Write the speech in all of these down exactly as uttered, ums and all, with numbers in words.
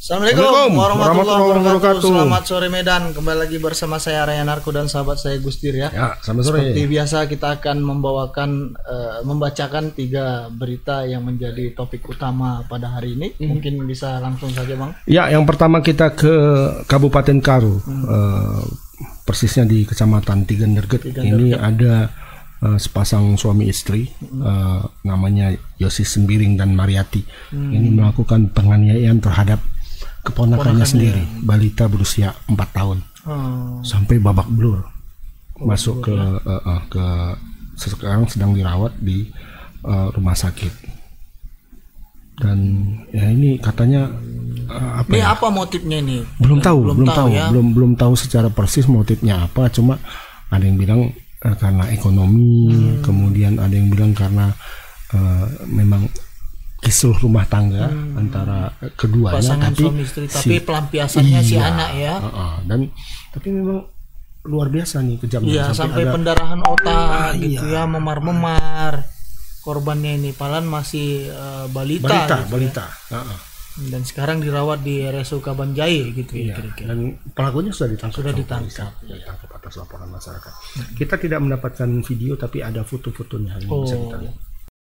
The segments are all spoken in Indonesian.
Assalamualaikum warahmatullahi wabarakatuh. Selamat sore Medan. Kembali lagi bersama saya Arya Narko dan sahabat saya Gustir ya. Ya, selamat sore. Seperti biasa kita akan membawakan uh, membacakan tiga berita yang menjadi topik utama pada hari ini. Hmm. Mungkin bisa langsung saja, Bang. Ya, yang pertama kita ke Kabupaten Karu. Hmm. Uh, persisnya di Kecamatan Tigenderget. Ini ada uh, sepasang suami istri, hmm. uh, namanya Yosi Sembiring dan Mariati. Hmm. Ini melakukan penganiayaan terhadap keponakannya sendiri, ya. Balita berusia empat tahun, hmm. sampai babak belur, oh, masuk ke ya. uh, uh, ke sekarang sedang dirawat di uh, rumah sakit. Dan ya ini katanya uh, apa? Ini ya? apa motifnya ini? Belum tahu, belum, belum tahu, ya? belum belum tahu secara persis motifnya apa. Cuma ada yang bilang uh, karena ekonomi, hmm. kemudian ada yang bilang karena uh, memang kisruh rumah tangga hmm. antara keduanya, pasangan tapi suami istri, tapi si, pelampiasannya iya, si anak ya. Uh, uh, dan tapi memang luar biasa nih kejamnya. Iya, sampai, sampai ada, pendarahan otak ah, gitu iya. ya, memar-memar korbannya ini. Padahal masih uh, balita. Balita, gitu balita. Ya. Uh, uh. Dan sekarang dirawat di R S U Kabanjai gitu iya. ya kira-kira. Dan pelakunya sudah ditangkap. Sudah ditangkap. Ya, ditangkap atas laporan masyarakat. Hmm. Kita tidak mendapatkan video, tapi ada foto-fotonya yang oh. bisa kita lihat.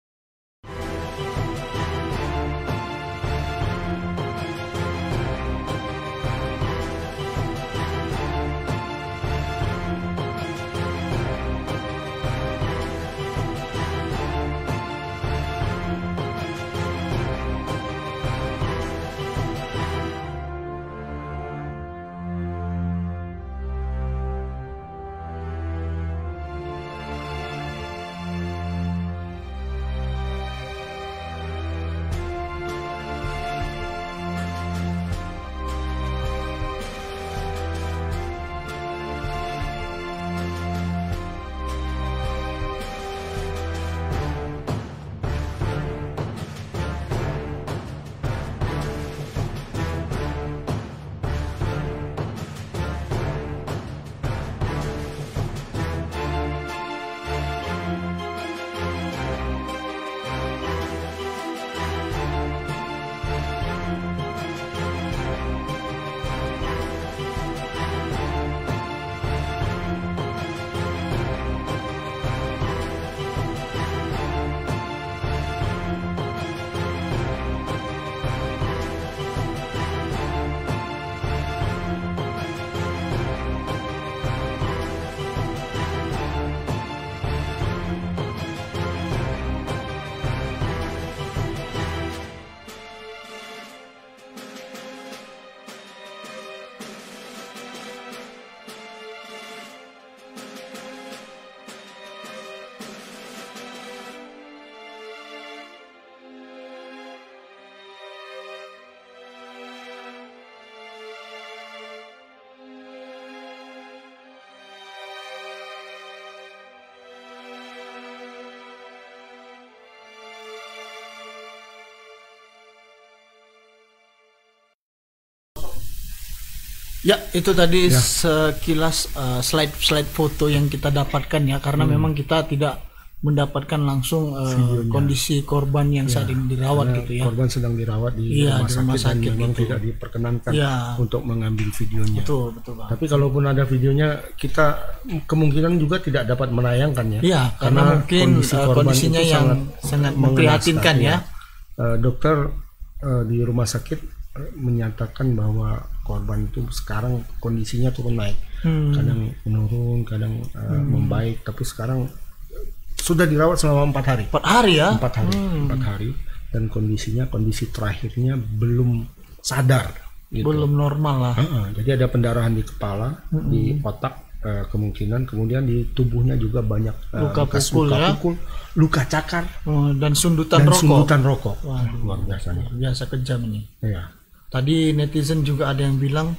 Ya, itu tadi ya. sekilas uh, slide-slide foto yang kita dapatkan ya, karena hmm. memang kita tidak mendapatkan langsung uh, kondisi korban yang ya, saat ini dirawat gitu ya. Korban sedang dirawat di ya, rumah, di rumah sakit, sakit dan memang gitu. tidak diperkenankan ya. untuk mengambil videonya. Betul, betul Bang. Tapi kalaupun ada videonya, kita kemungkinan juga tidak dapat menayangkannya. Iya, karena, karena mungkin kondisi uh, kondisinya yang sangat, sangat memprihatinkan ya. ya. Uh, dokter uh, di rumah sakit menyatakan bahwa korban itu sekarang kondisinya turun naik, hmm. kadang menurun, kadang uh, hmm. membaik, tapi sekarang sudah dirawat selama empat hari. Empat hari ya? Empat hari, hmm. empat hari, dan kondisinya kondisi terakhirnya belum sadar. Gitu. Belum normal lah. Uh-uh, jadi ada pendarahan di kepala, hmm. di otak uh, kemungkinan, kemudian di tubuhnya juga banyak uh, luka pukul, luka, ya? pukul, luka cakar, oh, dan sundutan dan rokok. Sundutan rokok. Wah, luar biasa nih. Biasa kejam ini. Iya. Tadi netizen juga ada yang bilang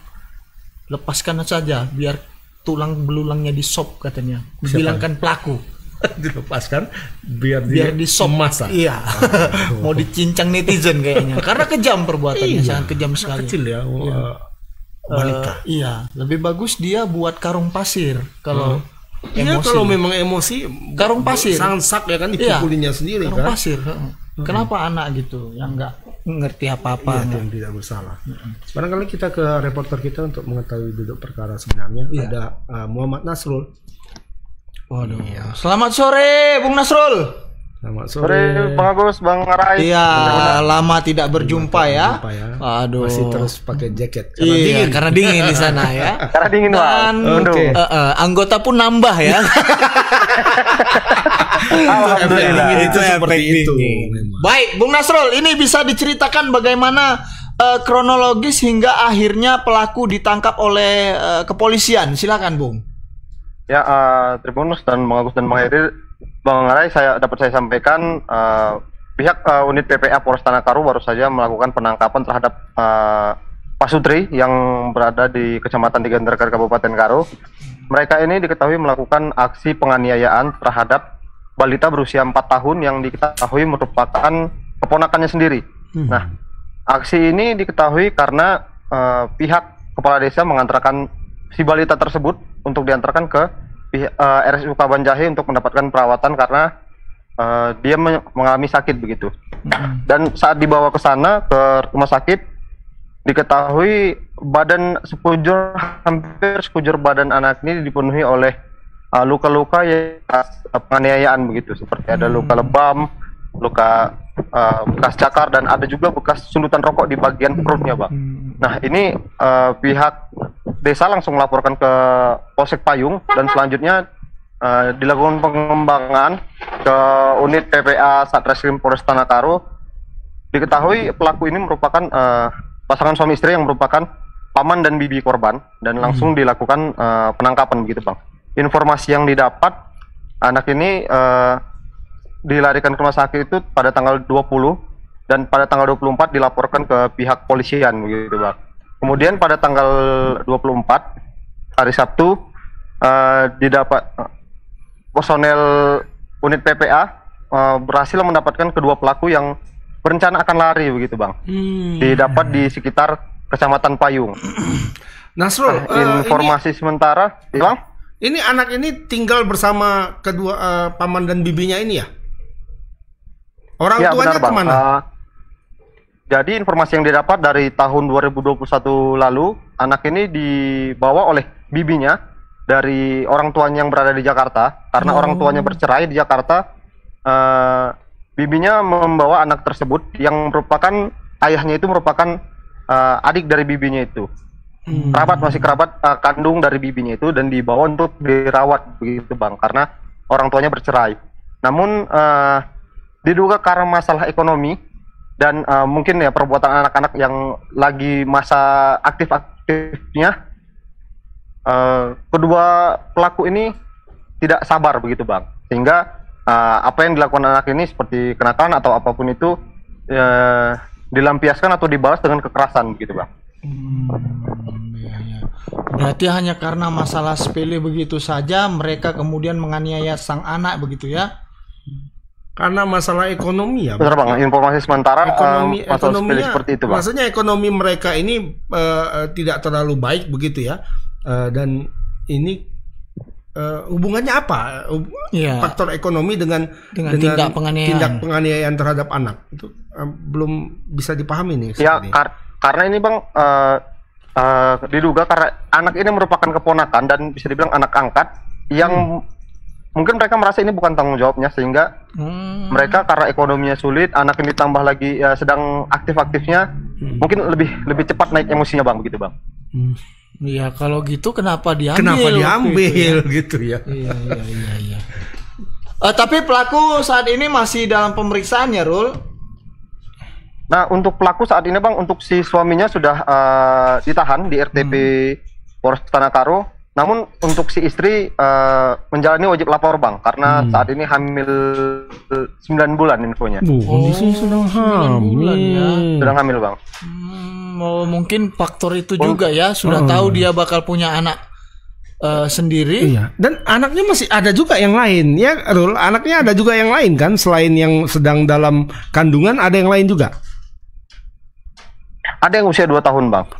lepaskan saja biar tulang belulangnya disop katanya. Bilangkan pelaku. Dilepaskan biar biar disop masa. Iya. Mau dicincang netizen kayaknya. Karena kejam perbuatannya, iya, sangat kejam sekali. Kecil ya. Iya. Uh, balita. Uh, iya, lebih bagus dia buat karung pasir kalau uh. Iya, kalau memang emosi karung pasir. Sangsak ya kan, dipukulinya iya, sendiri karung kan. Pasir. Uh. Kenapa anak gitu yang enggak ngerti apa-apa, iya, yang tidak bersalah. Barangkali kita ke reporter kita untuk mengetahui duduk perkara sebenarnya. Iya. Ada uh, Muhammad Nasrul. Waduh. Iya. Selamat sore, Bung Nasrul. Selamat sore, sore Bang Agus, Bang Arai. Iya, lama tidak berjumpa ya. ya. Aduh. Masih terus pakai jaket karena iya, dingin. Karena dingin di sana ya. Karena dingin Dan okay. uh, uh, anggota pun nambah ya. Alhamdulillah. Itu, itu seperti itu. Baik, Bung Nasrul, ini bisa diceritakan bagaimana uh, kronologis hingga akhirnya pelaku ditangkap oleh uh, kepolisian. Silakan, Bung. Ya, uh, Tribunus dan Bang Agus dan Bang Heri, Bang Arai, saya dapat saya sampaikan uh, pihak uh, unit P P A Polres Tanakaru baru saja melakukan penangkapan terhadap uh, Pak Sutri yang berada di Kecamatan Tiga Nderget Kabupaten Karo. Mereka ini diketahui melakukan aksi penganiayaan terhadap balita berusia empat tahun yang diketahui merupakan keponakannya sendiri. Hmm. Nah, aksi ini diketahui karena uh, pihak kepala desa mengantarkan si balita tersebut untuk diantarkan ke uh, R S U Kaban Jahe untuk mendapatkan perawatan karena uh, dia mengalami sakit begitu. Mm-hmm. Dan saat dibawa ke sana ke rumah sakit diketahui badan sekujur hampir sekujur badan anak ini dipenuhi oleh uh, luka-luka yang uh, penganiayaan begitu, seperti ada luka lebam, luka uh, bekas cakar, dan ada juga bekas sundutan rokok di bagian perutnya, Bang. Nah, ini uh, pihak desa langsung melaporkan ke Polsek Payung dan selanjutnya uh, dilakukan pengembangan ke unit P P A Satreskrim Polres Tanakaru. Diketahui pelaku ini merupakan uh, pasangan suami istri yang merupakan paman dan bibi korban dan langsung hmm. dilakukan uh, penangkapan begitu, Bang. Informasi yang didapat, anak ini uh, dilarikan ke rumah sakit itu pada tanggal dua puluh dan pada tanggal dua puluh empat dilaporkan ke pihak polisian begitu, Bang. Kemudian pada tanggal dua puluh empat hari Sabtu uh, didapat uh, personel unit P P A uh, berhasil mendapatkan kedua pelaku yang berencana akan lari begitu, Bang. Hmm. Didapat di sekitar Kecamatan Payung. Nasrul, nah, informasi uh, ini, sementara, ya, Bang. Ini anak ini tinggal bersama kedua uh, paman dan bibinya ini ya? Orang ya, tuanya benar, Bang. kemana? Uh, Jadi informasi yang didapat dari tahun dua ribu dua puluh satu lalu, anak ini dibawa oleh bibinya dari orang tuanya yang berada di Jakarta. Karena oh. orang tuanya bercerai di Jakarta, uh, bibinya membawa anak tersebut yang merupakan ayahnya itu merupakan uh, adik dari bibinya itu. Hmm. Kerabat, masih kerabat uh, kandung dari bibinya itu, dan dibawa untuk dirawat begitu, Bang, karena orang tuanya bercerai. Namun uh, diduga karena masalah ekonomi dan uh, mungkin ya perbuatan anak-anak yang lagi masa aktif-aktifnya, uh, kedua pelaku ini tidak sabar begitu, Bang, sehingga uh, apa yang dilakukan anak ini seperti kenakalan atau apapun itu uh, dilampiaskan atau dibalas dengan kekerasan begitu, Bang. Hmm, ya, ya. Berarti hanya karena masalah sepele begitu saja mereka kemudian menganiaya sang anak begitu ya? Karena masalah ekonomi ya, benar, Bang. Informasi sementara ekonomi, um, masalah seperti itu, Bang. Maksudnya ekonomi mereka ini uh, tidak terlalu baik begitu ya, uh, dan ini uh, hubungannya apa? Uh, ya. Faktor ekonomi dengan dengan, dengan tindak penganiayaan, tindak penganiayaan terhadap anak itu uh, belum bisa dipahami nih. Ya, kar karena ini, Bang, uh, uh, diduga karena anak ini merupakan keponakan dan bisa dibilang anak angkat yang hmm. mungkin mereka merasa ini bukan tanggung jawabnya, sehingga hmm. mereka karena ekonominya sulit, anak ini tambah lagi ya, sedang aktif-aktifnya, hmm. mungkin lebih lebih cepat naik emosinya, Bang, begitu, Bang. Iya, hmm. kalau gitu kenapa diambil? Kenapa diambil itu, ya? Gitu ya? Iya, iya, iya. iya. Uh, tapi pelaku saat ini masih dalam pemeriksaan ya, Rul? Nah, untuk pelaku saat ini, Bang, untuk si suaminya sudah uh, ditahan di R T P hmm. Polres Tanakaru. Namun untuk si istri uh, menjalani wajib lapor, Bang, karena hmm. saat ini hamil sembilan bulan infonya. Oh, kondisinya sedang hamil. Ya. Sedang hamil, Bang. Hmm, oh, mungkin faktor itu juga ya, sudah oh. tahu dia bakal punya anak uh, sendiri. Iya. Dan anaknya masih ada juga yang lain, ya, Rul. Anaknya ada juga yang lain kan, selain yang sedang dalam kandungan, ada yang lain juga. Ada yang usia dua tahun, Bang.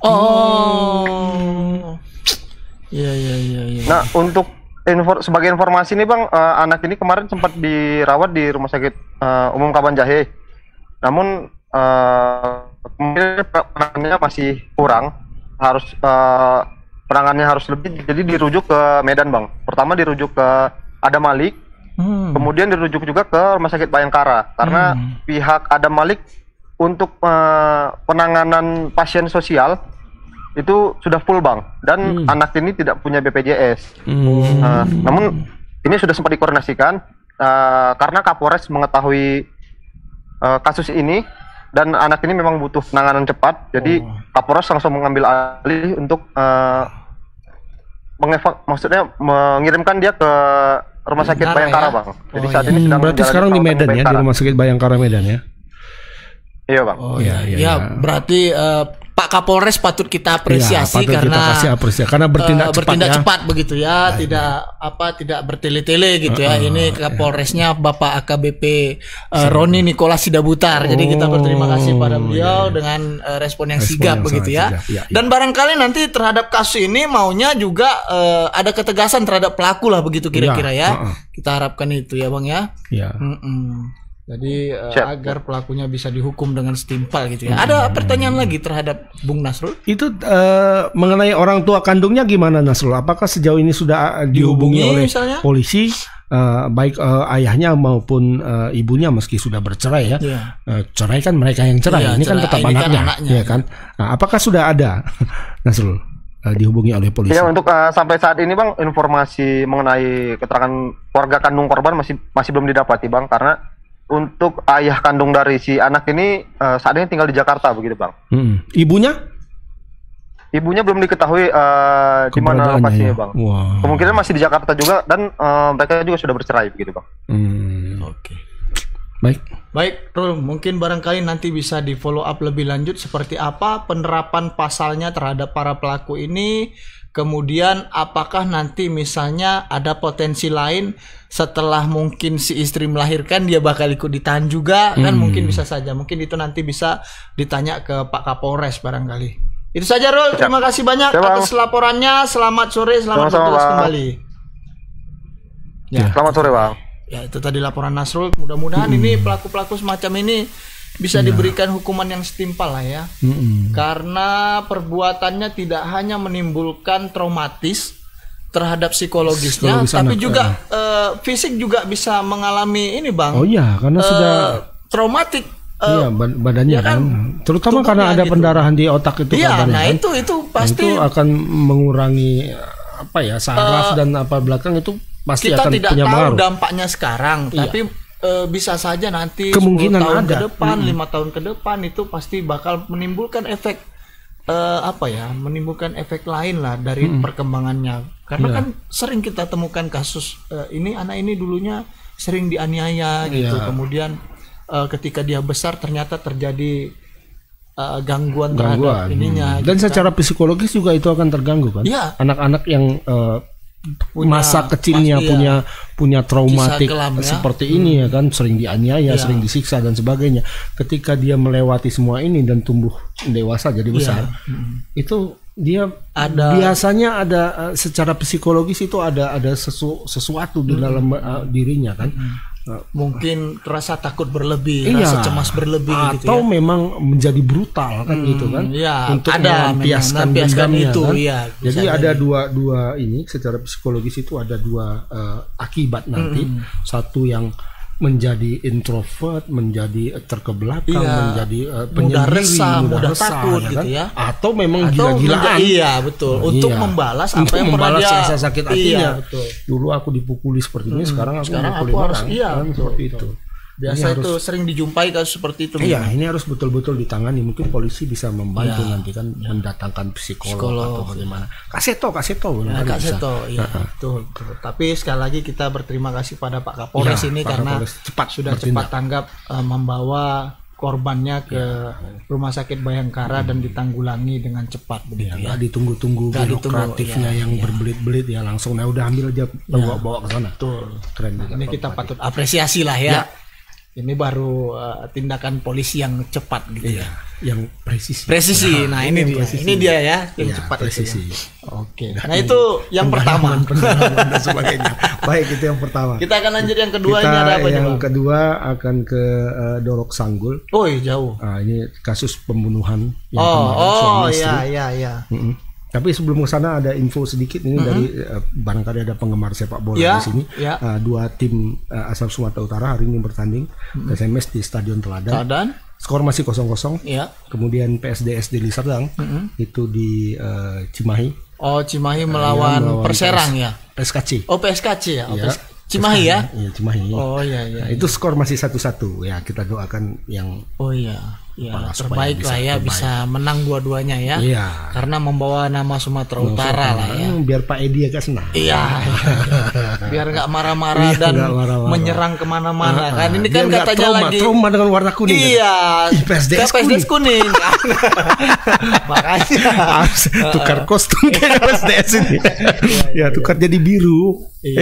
Oh. Iya, iya, iya, iya. Nah, untuk info, sebagai informasi nih, Bang, uh, anak ini kemarin sempat dirawat di Rumah Sakit uh, Umum Kaban Jahe. Namun uh, kemudian penanganannya masih kurang, harus uh, penanganannya harus lebih, jadi dirujuk ke Medan bang. Pertama dirujuk ke Adam Malik, hmm. kemudian dirujuk juga ke Rumah Sakit Bayangkara karena hmm. pihak Adam Malik untuk uh, penanganan pasien sosial itu sudah full bang, dan hmm. anak ini tidak punya B P J S. Hmm. Uh, namun ini sudah sempat dikoordinasikan uh, karena Kapolres mengetahui uh, kasus ini dan anak ini memang butuh penanganan cepat, jadi oh. Kapolres langsung mengambil alih untuk uh, mengevak, maksudnya mengirimkan dia ke Rumah Sakit Bayangkara ya? Bang. Jadi oh, saat iya. ini sedang berarti sekarang di Medan ya, di Rumah Sakit Bayangkara Medan ya. Iya bang. Oh iya, iya, ya, berarti uh, Pak Kapolres patut kita apresiasi ya, patut karena kita kasih apresiasi karena bertindak uh, cepat bertindak ya. cepat begitu ya, nah, tidak ya. apa tidak bertele-tele gitu uh, ya. Ini Kapolresnya ya. Bapak A K B P uh, Roni Nikolas Sidabutar. Oh, jadi kita berterima kasih pada beliau ya, ya. dengan uh, respon yang respon sigap yang begitu ya. Sigap, ya, ya. Dan barangkali nanti terhadap kasus ini maunya juga uh, ada ketegasan terhadap pelaku lah begitu kira-kira ya. ya. Uh, uh. Kita harapkan itu ya bang ya. Ya. Mm-mm. Jadi uh, agar pelakunya bisa dihukum dengan setimpal gitu ya. Hmm. Ada pertanyaan lagi terhadap Bung Nasrul? Itu uh, mengenai orang tua kandungnya gimana Nasrul? Apakah sejauh ini sudah uh, dihubungi, dihubungi oleh misalnya? polisi, uh, baik uh, ayahnya maupun uh, ibunya meski sudah bercerai ya? Yeah. Uh, cerai kan mereka yang cerai, yeah, ini cerai. kan tetap ini anaknya, kan anaknya, ya kan? Nah, apakah sudah ada Nasrul uh, dihubungi oleh polisi? Ya untuk uh, sampai saat ini bang, informasi mengenai keterangan keluarga kandung korban masih masih belum didapati bang, karena untuk ayah kandung dari si anak ini uh, saat ini tinggal di Jakarta begitu bang. Hmm. Ibunya? Ibunya belum diketahui uh, di mana lokasinya ya? bang. Wow. Kemungkinan masih di Jakarta juga dan uh, mereka juga sudah bercerai begitu bang. Hmm. Oke. Okay. Baik. Baik, Rul, mungkin barangkali nanti bisa di follow up lebih lanjut seperti apa penerapan pasalnya terhadap para pelaku ini. Kemudian apakah nanti misalnya ada potensi lain setelah mungkin si istri melahirkan dia bakal ikut ditahan juga hmm. kan mungkin bisa saja, mungkin itu nanti bisa ditanya ke Pak Kapolres barangkali. Itu saja Rul, terima kasih banyak ya, atas laporannya. Selamat sore, selamat bertugas kembali. Ya. Selamat sore bang. Ya itu tadi laporan Nasrul. Mudah-mudahan hmm. ini pelaku-pelaku semacam ini bisa ya. diberikan hukuman yang setimpal lah ya. Mm-hmm. Karena perbuatannya tidak hanya menimbulkan traumatis terhadap psikologisnya, Psikologis tapi anak, juga ya. uh, fisik juga bisa mengalami ini bang. Oh iya, karena uh, sudah traumatik. Uh, iya, badannya ya kan, kan. Terutama karena ada gitu. pendarahan di otak itu. Iya, nah kan? itu itu pasti nah, itu akan mengurangi apa ya saraf uh, dan apa belakang itu pasti kita akan tidak punya tahu pengaruh. dampaknya sekarang, iya. tapi Uh, bisa saja nanti kemungkinan sepuluh tahun ada. ke depan, hmm. lima tahun ke depan itu pasti bakal menimbulkan efek uh, apa ya, menimbulkan efek lain lah dari hmm. perkembangannya. Karena yeah. kan sering kita temukan kasus uh, ini anak ini dulunya sering dianiaya gitu, yeah. kemudian uh, ketika dia besar ternyata terjadi uh, gangguan, gangguan terhadap ininya. Hmm. Dan gitu secara kan. psikologis juga itu akan terganggu kan? Yeah. Anak-anak yang uh, punya, masa kecilnya pasti, punya ya. punya traumatik kelam, ya. seperti hmm. ini ya kan, sering dianiaya, ya. sering disiksa dan sebagainya. Ketika dia melewati semua ini dan tumbuh dewasa jadi besar, ya. hmm. itu dia ada biasanya ada secara psikologis itu ada ada sesu, sesuatu di dalam hmm. uh, dirinya kan. Hmm. Mungkin rasa takut berlebih, iya, rasa cemas berlebih atau gitu ya. memang menjadi brutal kan hmm, gitu kan, ya, untuk ada melampiaskan dendamnya itu kan? ya, jadi ada dua dua ini secara psikologis itu ada dua uh, akibat nanti, hmm. satu yang menjadi introvert, menjadi terkebelakang, iya, menjadi uh, mudah resah, mudah, mudah resah, takut ya kan? gitu ya, atau memang gila-gilaan. Iya betul, oh, untuk iya. membalas apa untuk yang membalas pernah dia rasa sakit hatinya. Iya, betul. Dulu aku dipukuli seperti ini, hmm. sekarang aku sekarang dipukuli aku orang, harus, iya, kan, betul, seperti betul. itu. Biasa ini itu harus, sering dijumpai kasus seperti itu. Iya, memang. Ini harus betul-betul ditangani. Mungkin polisi bisa membantu ya, nanti kan ya. mendatangkan psikolog, psikolog atau bagaimana. Kaseto, kaseto, ya, kaseto, iya, uh-huh. betul, betul. Tapi sekali lagi kita berterima kasih pada Pak Kapolres ya, ini Pak karena Kapolres cepat sudah bertindak. cepat tanggap uh, membawa korbannya ke ya. Rumah Sakit Bayangkara hmm. dan ditanggulangi dengan cepat begitu ya. ya. Ditunggu-tunggu birokratifnya ya, yang ya. berbelit-belit ya langsung. Nah udah ambil aja bawa-bawa ke sana. Betul. Keren juga. Ini kita patut apresiasi lah ya. ya. Ini baru uh, tindakan polisi yang cepat gitu iya. ya. yang presisi. Presisi. Nah, ini, ini dia. presisi. Ini dia ya, yang Ya, cepat presisi. itu ya. Oke. Nah, itu yang pertama. Pendalaman dan sebagainya. Baik, itu yang pertama. Kita akan lanjut yang kedua. Kita Ini ada apa yang Bang? kedua akan ke uh, Dolok Sanggul. Oh, jauh. Ah, ini kasus pembunuhan yang Oh, kemarin, oh, suami istri. ya, ya, ya. Mm-mm. Tapi sebelum ke sana ada info sedikit ini Mm-hmm. dari uh, barangkali ada penggemar sepak bola Ya, di sini. ya. Uh, dua tim uh, asal Sumatera Utara hari ini bertanding mm-hmm. S M S di Stadion Teladan. Teladan. Skor masih kosong kosong. Ya. Kemudian P S D S Deli Serdang Mm-hmm. itu di uh, Cimahi. Oh, Cimahi Uh, melawan, ya, melawan Perserang P S- ya. P S K C. Oh, P S K C ya. Oh, Ya. P S Cimahi ya. Iya, Cimahi. Oh, iya, iya. Nah, itu skor masih satu satu. Ya, kita doakan yang Oh iya, ya Apalah, supaya terbaik bisa lah ya terbaik. bisa menang dua-duanya ya. Iya. Karena membawa nama Sumatera Utara lah ya. Hmm, biar Pak Edi agak senang. Iya, biar nggak marah-marah Biar dan nggak marah-marah. menyerang kemana-mana Ah, kan. Ini biar kan nggak katanya trauma, lagi. trauma dengan warna kuning. Iya, Kan? P S D S P S D S kuning. Makanya Harus tukar kostum ke P S D S ini. Ya, tukar jadi biru. Iya.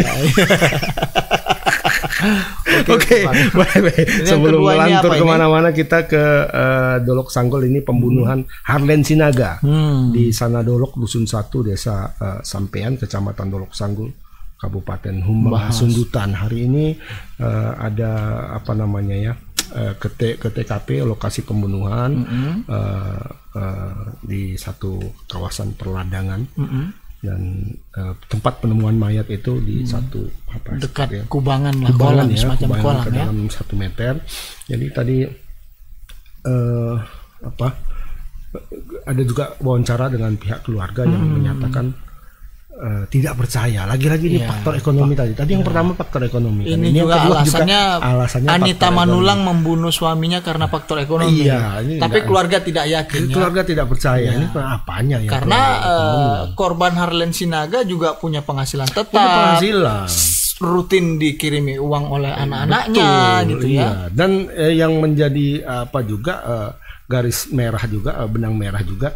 Oke, baik, baik. Yang Sebelum kedua ini melantur apa ini? kemana-mana kita ke eh, Dolok Sanggul ini pembunuhan Harlen Sinaga Hmm. di sana Dolok Dusun satu Desa eh, Sampean Kecamatan Dolok Sanggul Kabupaten Humbang Sundutan. Hari ini eh, ada apa namanya ya eh, ke, T, ke T K P lokasi pembunuhan Mm-hmm. eh, eh, di satu kawasan perladangan. Mm-mm. Dan uh, tempat penemuan mayat itu di hmm. satu apa Dekat ya, kubangan lah, kubangan kolam, ya, semacam kubangan kolam ke ya. dalam satu meter. Jadi tadi uh, apa ada juga wawancara dengan pihak keluarga yang Hmm. menyatakan uh, tidak percaya. Lagi-lagi ini Iya, faktor ekonomi tadi. Tadi yang pertama faktor ekonomi. Ini yang juga kedua alasannya, alasannya Anita faktor Manulang ekonomi. membunuh suaminya karena faktor ekonomi. Iya, ini Tapi enggak- keluarga tidak yakin ya. Keluarga tidak percaya. Ini apanya ya? Karena keluarga eh, ekonomi? korban Harlen Sinaga juga punya penghasilan tetap, Punya penghasilan. rutin dikirimi uang oleh anak-anaknya Betul, gitu iya. ya. Dan eh, yang menjadi apa juga eh, garis merah juga eh, benang merah juga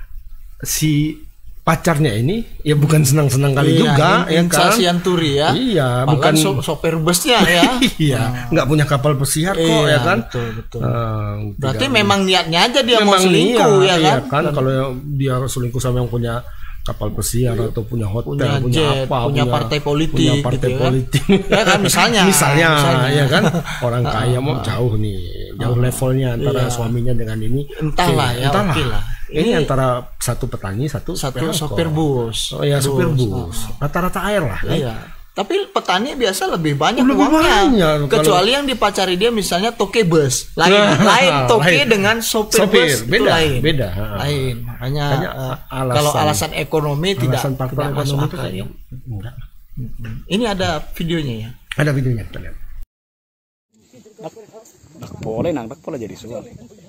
si pacarnya ini ya bukan senang-senang kali Iya, juga ya Insa kan. Sianturi ya. Iya, Padahal bukan so- sopir busnya ya. iya, nggak punya kapal pesiar kok Iya, ya kan. betul, betul. Eh, Berarti tidak- memang niatnya aja dia mau memang selingkuh iya, ya iya kan. kan. Kalau dia selingkuh sama yang punya kapal pesiar atau punya hotel, Punya punya, jet, apa, punya partai politik punya partai gitu ya kan. politik. Ya kan, misalnya, misalnya, misalnya. ya kan, orang kaya mau jauh nih, jauh levelnya antara Iya. suaminya dengan ini. Entahlah Oke, ya, entahlah. oke lah. Ini, Ini antara satu petani, satu satu angkot. sopir bus. Oh ya, supir bus. Rata-rata air lah. kan? Iya. Tapi petani biasa lebih banyak Lebih uangnya. banyak. Kecuali yang dipacari dia misalnya toke bus. Lain, lain toke Lain. dengan sopir, Sopir, bus itu beda, lain. beda. Lain. Makanya Makanya, eh, alasan- kalau alasan ekonomi tidak Alasan faktor tidak masuk ekonomi itu akal ya. kayaknya enggak. Ini ada videonya ya. Ada videonya kita lihat. Dak boleh nang dak boleh jadi soal.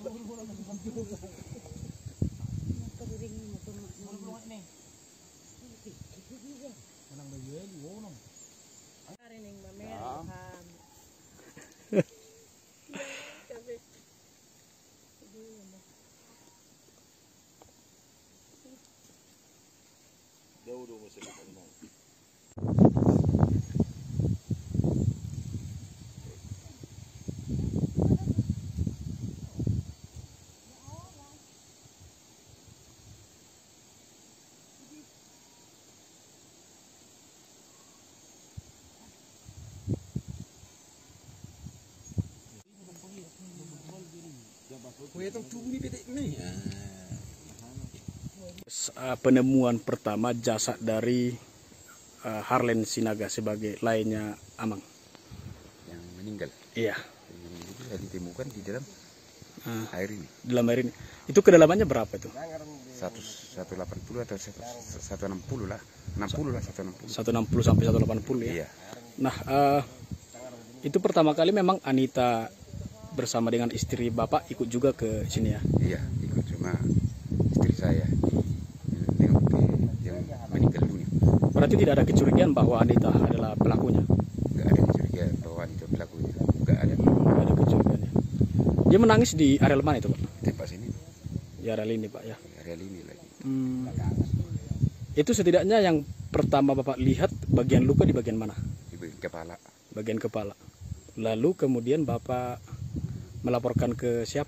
Uh, penemuan pertama jasad dari uh, Harlen Sinaga sebagai lainnya Amang. Yang meninggal Iya, yang itu sudah ditemukan di dalam uh, air ini dalam air ini. Itu kedalamannya berapa itu? satu satu delapan puluh atau satu satu enam puluh lah enam puluh lah satu enam puluh. seratus enam puluh sampai seratus delapan puluh ya. Iya. Nah, uh, itu pertama kali memang Anita bersama dengan istri Bapak ikut juga ke sini ya. Iya, ikut cuma istri saya yang, yang meninggal dunia. Berarti tidak ada kecurigaan bahwa Anita adalah pelakunya. Enggak ada kecurigaan bahwa itu pelakunya. Enggak ada. Tidak ada kecurigaannya. Dia menangis di area mana itu, Pak? Tempat sini Di area ini, Pak ya. area ini lagi. Hmm. Itu setidaknya yang pertama Bapak lihat bagian luka di bagian mana? Di bagian kepala. Bagian kepala. Lalu kemudian Bapak melaporkan ke siapa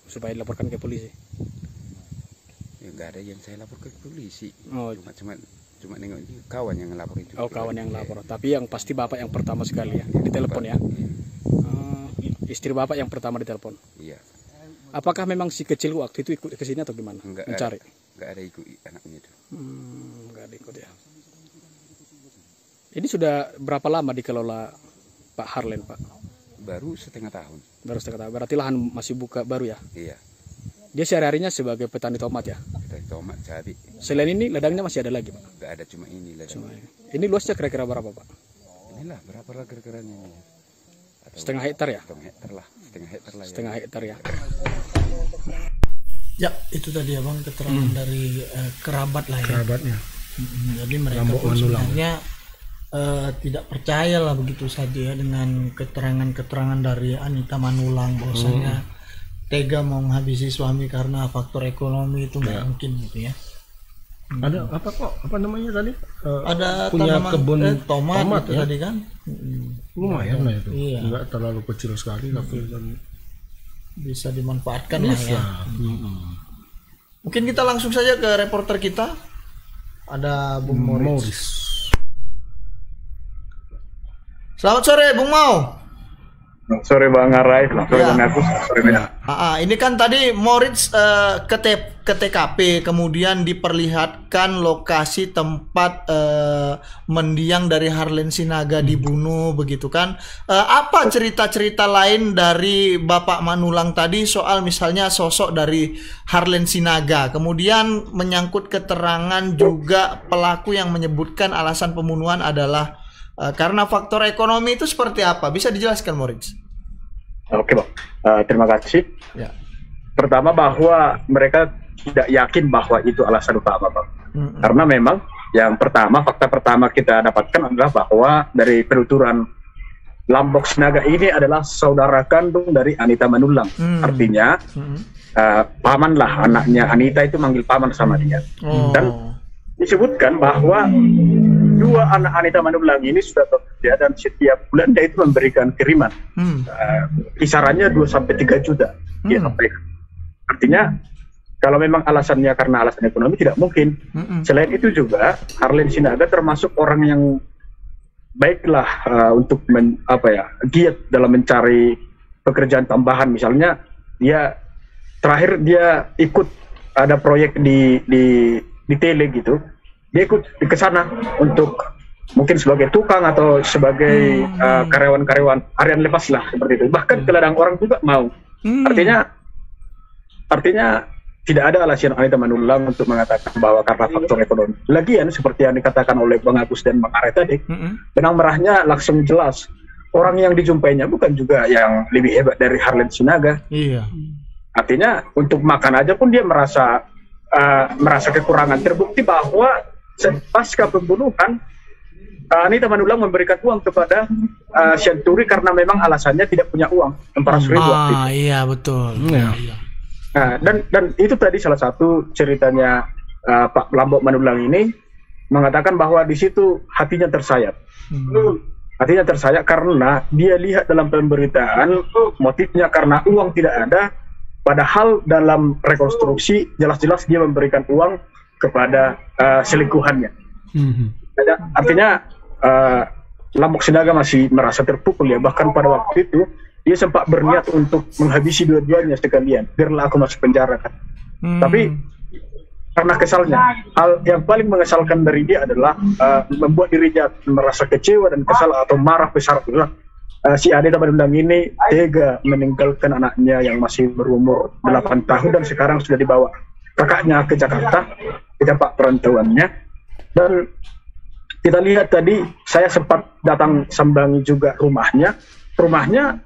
supaya dilaporkan ke polisi? Ya, nggak ada yang saya lapor ke polisi. Oh. Cuma cuma cuma nengok itu kawan yang ngelapor itu. Oh, kawan yang lapor. Tapi yang pasti bapak yang pertama sekali ya, di telepon ya. Iya. Uh, istri bapak yang pertama ditelepon. Iya. Apakah memang si kecil waktu itu ikut ke sini atau gimana? Enggak Mencari. Ada, enggak ada ikut anaknya itu. Hmm, enggak ada ikut ya. Ini sudah berapa lama dikelola Pak Harlen, Pak? Baru setengah tahun. Baru setengah tahun. Berarti lahan masih buka baru ya? Iya. Dia sehari-harinya sebagai petani tomat ya? Kita tomat cabai. Selain ini ladangnya masih ada lagi, Pak? Enggak ada, cuma ini ladang. Cuma ini. Ini luasnya kira-kira berapa, Pak? Inilah berapa lah kira-kira ini. Atau Setengah hektar ya? Setengah hektar lah, setengah hektar lah. Setengah ya. hektar ya. Ya, itu tadi ya Bang, keterangan hmm. dari uh, kerabat lah ya. Kerabatnya. Hmm, jadi mereka Lambok pun Manulang. sebenarnya uh, tidak percaya lah begitu saja ya dengan keterangan-keterangan dari Anita Manulang bahwasanya hmm. tega mau menghabisi suami karena faktor ekonomi itu nggak ya. mungkin gitu ya. Hmm. Ada apa kok? Apa namanya tadi? Uh, Ada punya tanaman, kebun eh, tomat, tomat gitu ya? tadi kan. Hmm. Lumayan lah itu. Iya. Enggak terlalu kecil sekali hmm. tapi kan bisa dimanfaatkan lah ya. Hmm. Mungkin kita langsung saja ke reporter kita. Ada Bung Moritz. Moritz. Selamat sore Bung Mau. Sore Bang Arai, sore Ya. Bang Agus, sore Bang. Ah, ah, ini kan tadi Moritz uh, ke, T- ke T K P, kemudian diperlihatkan lokasi tempat uh, mendiang dari Harlen Sinaga dibunuh, begitu kan? Uh, apa cerita-cerita lain dari Bapak Manulang tadi soal misalnya sosok dari Harlen Sinaga? Kemudian menyangkut keterangan juga pelaku yang menyebutkan alasan pembunuhan adalah Uh, karena faktor ekonomi itu seperti apa? Bisa dijelaskan, Moritz? Oke Bang, uh, terima kasih. Ya. Pertama bahwa mereka tidak yakin bahwa itu alasan utama Bang. Mm-mm. Karena memang yang pertama, fakta pertama kita dapatkan adalah bahwa dari penuturan Lambok Sinaga ini adalah saudara kandung dari Anita Manulang. Mm. Artinya Mm-mm. uh, paman lah anaknya Anita itu manggil paman sama dia. Oh. Dan disebutkan bahwa dua anak Anita Manulang ini sudah bekerja dan setiap bulan dia itu memberikan kiriman. Hmm. Uh, kisarannya dua sampai tiga juta dia Hmm. sampaikan. Artinya kalau memang alasannya karena alasan ekonomi tidak mungkin. Hmm. Selain itu juga Harlen Sinaga termasuk orang yang baiklah uh, untuk men, apa ya, giat dalam mencari pekerjaan tambahan. Misalnya dia terakhir dia ikut ada proyek di di di tele gitu, dia ikut ke sana untuk mungkin sebagai tukang atau sebagai hmm. uh, karyawan-karyawan harian lepas lah seperti itu. Bahkan ke ladang orang juga mau. Hmm. Artinya, artinya tidak ada alasan Anita Manulang untuk mengatakan bahwa karena faktor ekonomi. Lagian seperti yang dikatakan oleh Bang Agus dan Bang Are tadi, Hmm. benang merahnya langsung jelas. Orang yang dijumpainya bukan juga yang lebih hebat dari Harlen Sinaga. Iya. Artinya untuk makan aja pun dia merasa Uh, merasa kekurangan. Terbukti bahwa pasca pembunuhan uh, Anita Manulang memberikan uang kepada uh, Syanturi karena memang alasannya tidak punya uang empat ratus ribu waktu itu. Ah, iya betul. Ya. Iya. Nah, dan dan itu tadi salah satu ceritanya uh, Pak Lambok Manulang ini mengatakan bahwa di situ hatinya tersayat. Hmm. Hatinya tersayat karena dia lihat dalam pemberitaan motifnya karena uang tidak ada. Padahal dalam rekonstruksi jelas-jelas dia memberikan uang kepada uh, selingkuhannya. Mm-hmm. Artinya uh, Lambok Sinaga masih merasa terpukul ya. Bahkan pada waktu itu dia sempat berniat untuk menghabisi dua-duanya sekalian. Biarlah aku masuk penjara kan. Mm. Tapi karena kesalnya, hal yang paling mengesalkan dari dia adalah uh, membuat dirinya merasa kecewa dan kesal atau marah besar adalah Uh, si Anita Manulang ini tega meninggalkan anaknya yang masih berumur delapan tahun dan sekarang sudah dibawa kakaknya ke Jakarta ke tempat perantauannya. Dan kita lihat tadi saya sempat datang sambangi juga rumahnya. Rumahnya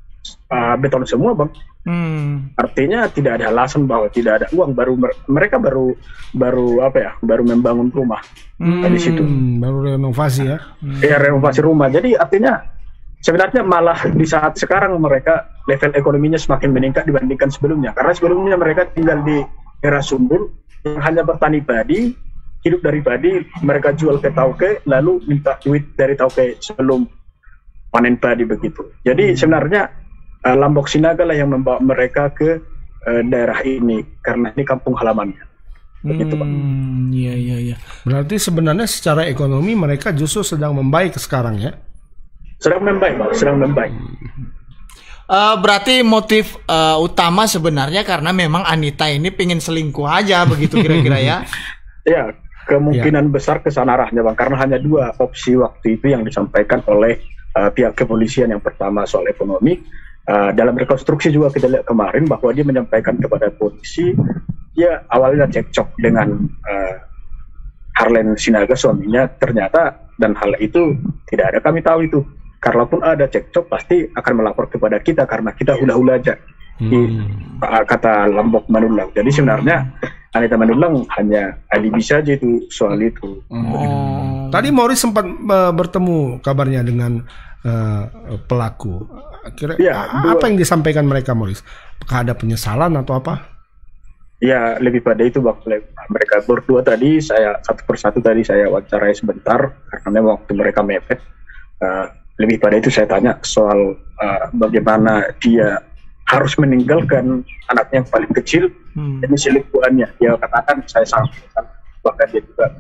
uh, beton semua Bang. Hmm. Artinya tidak ada alasan bahwa tidak ada uang. Baru mereka baru baru apa ya baru membangun rumah hmm. di situ. Baru renovasi ya. Hmm. Ya renovasi rumah. Jadi artinya sebenarnya malah di saat sekarang mereka level ekonominya semakin meningkat dibandingkan sebelumnya. Karena sebelumnya mereka tinggal di daerah Sumbul yang hanya bertani padi, hidup dari padi, mereka jual ke tauke, lalu minta duit dari tauke sebelum panen padi begitu. Jadi sebenarnya uh, Lambok Sinaga lah yang membawa mereka ke uh, daerah ini karena ini kampung halamannya. Begitu, Pak. Hmm, iya iya iya. Berarti sebenarnya secara ekonomi mereka justru sedang membaik sekarang ya? Sedang membaik, Pak. Sedang membaik. Uh, berarti motif uh, utama sebenarnya karena memang Anita ini pengen selingkuh aja begitu kira-kira ya? Ya, kemungkinan ya. besar ke sana arahnya, Bang. Karena hanya dua opsi waktu itu yang disampaikan oleh uh, pihak kepolisian. Yang pertama soal ekonomi. Uh, dalam rekonstruksi juga kita lihat kemarin bahwa dia menyampaikan kepada polisi dia awalnya cekcok dengan uh, Harlen Sinaga suaminya ternyata, dan hal itu tidak ada kami tahu itu. Kalaupun ada cekcok pasti akan melapor kepada kita karena kita hula-hula aja hmm. di uh, kata Lombok Manulang. Jadi sebenarnya Anita Manulang hanya alibi saja itu soal itu. Hmm. Tadi Morris sempat uh, bertemu kabarnya dengan uh, pelaku. Kira ya, apa dua. yang disampaikan mereka, Morris? Apakah ada penyesalan atau apa? Ya, lebih pada itu waktu mereka berdua tadi, saya satu persatu tadi saya wawancarai sebentar karena memang waktu mereka mepet. Uh, lebih pada itu saya tanya soal uh, bagaimana dia harus meninggalkan anaknya yang paling kecil hmm. demi selingkuhannya. Dia katakan saya sampaikan bahkan dia juga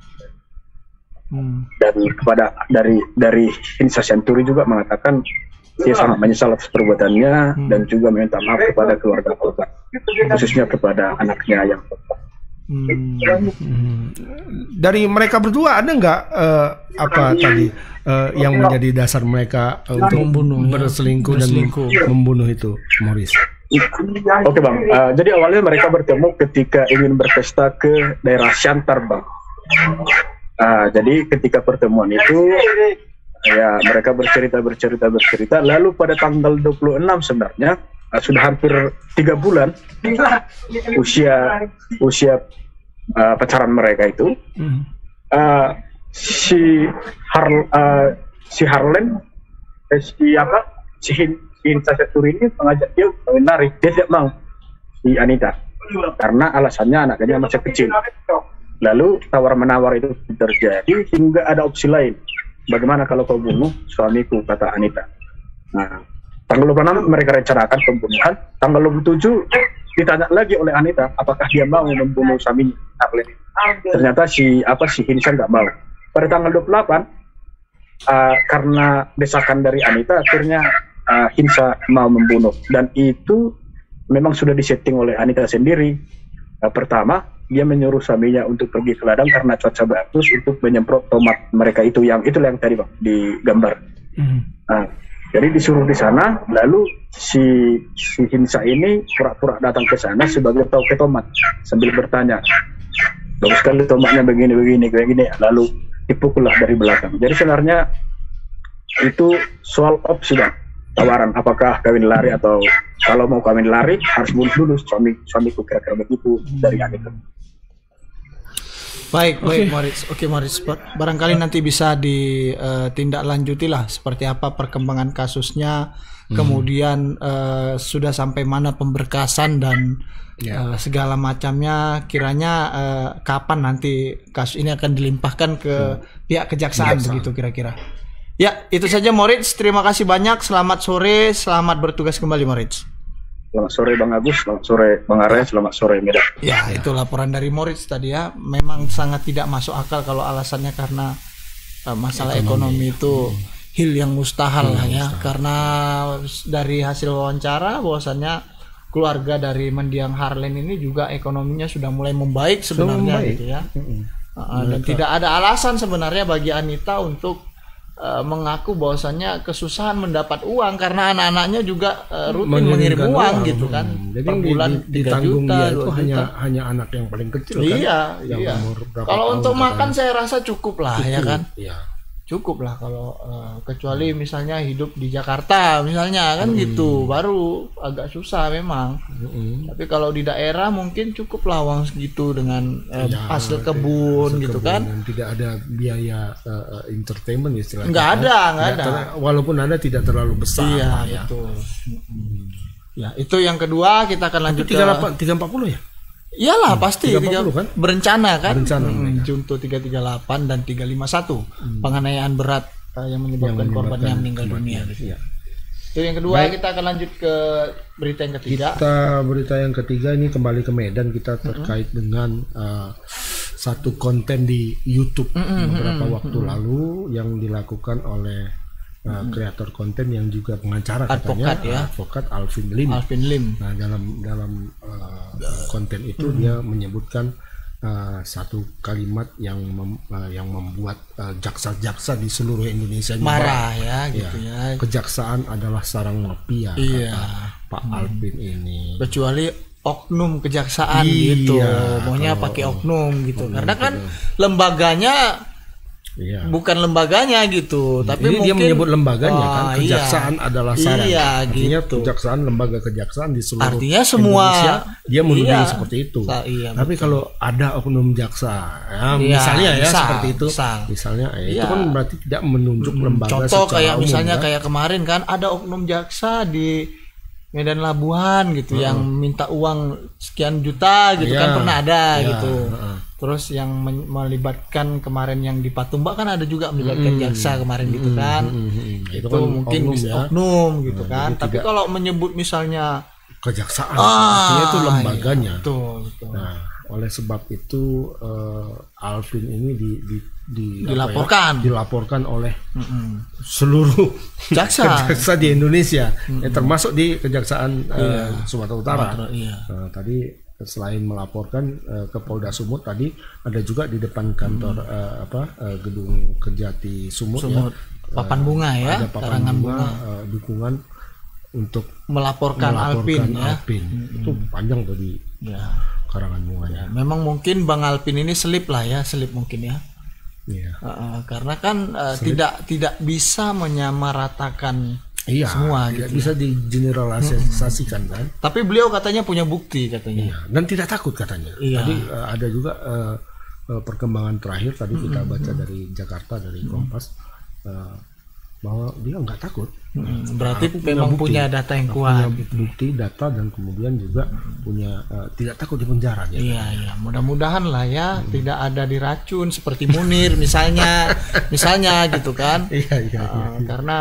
hmm. dan kepada dari dari Hinsa Senturi juga mengatakan dia sangat menyesal atas perbuatannya hmm. dan juga meminta maaf kepada keluarga korban, khususnya kepada anaknya yang korban. Hmm. Hmm. Dari mereka berdua ada nggak uh, apa tadi uh, yang menjadi dasar mereka uh, untuk membunuh, berselingkuh, ya? berselingkuh dan membunuh itu, Morris? Oke, Bang. Uh, jadi awalnya mereka bertemu ketika ingin berpesta ke daerah Syantar, Bang. Uh, jadi ketika pertemuan itu ya mereka bercerita bercerita bercerita lalu pada tanggal dua puluh enam sebenarnya uh, sudah hampir tiga bulan usia usia uh, pacaran mereka itu uh, si Har uh, si Harlen eh, si apa si Hin Hinsa Senturi ini mengajak dia menari, dia tidak mau si Anita karena alasannya anaknya masih kecil. Lalu tawar menawar itu terjadi hingga ada opsi lain. Bagaimana kalau kau bunuh suamiku, kata Anita. Nah, tanggal dua puluh enam mereka rencanakan pembunuhan. Tanggal dua puluh tujuh ditanya lagi oleh Anita apakah dia mau membunuh suaminya Harlen. Ternyata si apa si Hinsa nggak mau. Pada tanggal dua puluh delapan uh, karena desakan dari Anita akhirnya uh, Hinsa mau membunuh, dan itu memang sudah disetting oleh Anita sendiri. Uh, pertama dia menyuruh suaminya untuk pergi ke ladang karena cuaca bagus untuk menyemprot tomat mereka itu yang itulah yang tadi, Bang, di gambar. Mm. Nah, jadi disuruh di sana, lalu si si Hinsa ini pura-pura datang ke sana sebagai tauke tomat sambil bertanya, bagus sekali tomatnya begini begini begini, lalu dipukullah dari belakang. Jadi sebenarnya itu soal opsi, Bang, tawaran apakah kawin lari atau kalau mau kawin lari harus bunuh dulu suami suamiku, kira-kira begitu dari Anita. Baik, baik, okay. Moritz. Oke, okay, Moritz. Barangkali nanti bisa ditindaklanjuti lah seperti apa perkembangan kasusnya, hmm. kemudian uh, sudah sampai mana pemberkasan dan yeah. uh, segala macamnya. Kiranya uh, kapan nanti kasus ini akan dilimpahkan ke hmm. pihak kejaksaan, Kejaksaan. begitu kira-kira. Ya, itu saja, Moritz. Terima kasih banyak. Selamat sore, selamat bertugas kembali, Moritz. Selamat sore Bang Agus, selamat sore Bang Arya, selamat sore Medan. Ya, itu laporan dari Moritz tadi ya. Memang sangat tidak masuk akal kalau alasannya karena uh, masalah ekonomi, ekonomi itu hmm. hil yang mustahil hmm, lah ya. Mustahil. Karena dari hasil wawancara bahwasannya keluarga dari mendiang Harlen ini juga ekonominya sudah mulai membaik sebenarnya membaik. gitu ya. Hmm. Uh, dan tidak ada alasan sebenarnya bagi Anita untuk Uh, mengaku bahwasannya kesusahan mendapat uang karena anak-anaknya juga uh, rutin mengirim uang, uang gitu kan. Hmm. Jadi per bulan tiga juta, dia itu hanya hanya anak yang paling kecil iya, kan. Iya, iya. Kalau untuk makan saya rasa cukup lah cukup, ya kan. Iya. Cukup lah kalau uh, kecuali misalnya hidup di Jakarta misalnya kan hmm. gitu, baru agak susah memang. Hmm. Tapi kalau di daerah mungkin cukup lah uang segitu dengan uh, ya, hasil kebun hasil gitu kebun, kan. Tidak ada biaya uh, entertainment istilahnya. Nggak ada, nggak ada. Ter- walaupun ada tidak terlalu besar. Iya, lah, ya. betul. Hmm. Ya, itu yang kedua kita akan lanjut tiga ratus empat puluh ya? Iyalah hmm, pasti tiga puluh kan? Berencana kan berencana, hmm, Junto tiga tiga delapan dan tiga lima satu hmm. penganiayaan berat uh, yang menyebabkan, yang menyebabkan korbannya meninggal dunia gitu. Ya. Itu yang kedua. Baik. Kita akan lanjut ke berita yang ketiga. Kita berita yang ketiga ini kembali ke Medan, kita terkait mm-hmm. dengan uh, satu konten di YouTube mm-hmm. beberapa waktu mm-hmm. lalu yang dilakukan oleh uh, kreator mm-hmm. konten yang juga pengacara advokat, katanya, ya? advokat Alvin Lim. Alvin Lim. Nah, dalam dalam uh, konten itu mm-hmm. dia menyebutkan Uh, satu kalimat yang mem, uh, yang membuat uh, jaksa-jaksa di seluruh Indonesia marah ya, gitu ya. Kejaksaan adalah sarang mafia, iya. kata Pak hmm. Alvin ini. Kecuali oknum kejaksaan iya, gitu, maunya pakai oknum gitu, oknum karena kan gitu. Lembaganya iya. bukan lembaganya gitu, tapi ini mungkin dia menyebut lembaganya oh, kan kejaksaan iya. adalah sarang. Iya, artinya gitu. Kejaksaan, lembaga kejaksaan di seluruh artinya semua Indonesia dia menuding iya. seperti itu. Sa iya, tapi betul. Kalau ada oknum jaksa, ya, iya, misalnya ya misal, seperti itu, misal. misalnya ya, iya. itu kan berarti tidak menunjuk hmm, lembaga. Contoh kayak umum, misalnya kan? Kayak kemarin kan ada oknum jaksa di Medan Labuhan gitu hmm. yang minta uang sekian juta gitu yeah. kan pernah ada yeah. gitu. Uh. Terus yang melibatkan kemarin yang di Patumba kan ada juga melibatkan hmm. jaksa kemarin gitu kan. Hmm. Hmm. Itu, itu kan mungkin oknum, bisa ya. oknum gitu nah, kan. Tapi tidak... kalau menyebut misalnya kejaksaan ah, artinya itu lembaganya. Iya, betul, betul. Nah, oleh sebab itu uh, Alvin ini di, di, di dilaporkan ya, dilaporkan oleh mm-hmm. seluruh jaksa jaksa di Indonesia, mm-hmm. ya, termasuk di Kejaksaan iya. uh, Sumatera Utara. Sumatera, iya. uh, tadi selain melaporkan uh, ke Polda Sumut, tadi ada juga di depan kantor mm-hmm. uh, apa uh, gedung Kejati Sumut, Sumut. ya, papan bunga ya, ada papan bunga, bunga. Uh, dukungan untuk melaporkan, melaporkan Alvin, Alvin. Ya. Itu panjang tadi. Ya. Karangan bunganya. Memang mungkin Bang Alvin ini selip lah ya, selip mungkin ya. Iya. Uh, karena kan uh, tidak tidak bisa menyamaratakan iya, semua tidak gitu. Bisa digeneralisasikan kan. Tapi beliau katanya punya bukti katanya. Iya, dan tidak takut katanya. Iya. Tadi uh, ada juga uh, uh, perkembangan terakhir tadi mm-hmm. kita baca dari Jakarta dari Kompas uh, bahwa dia nggak takut. Hmm, berarti memang punya, punya data yang kuat, punya bukti, data, dan kemudian juga hmm. punya uh, tidak takut di penjara. Iya, ya. Iya. Mudah-mudahan lah ya hmm. tidak ada diracun seperti Munir misalnya, misalnya gitu kan. Iya, iya, uh, iya, iya. Karena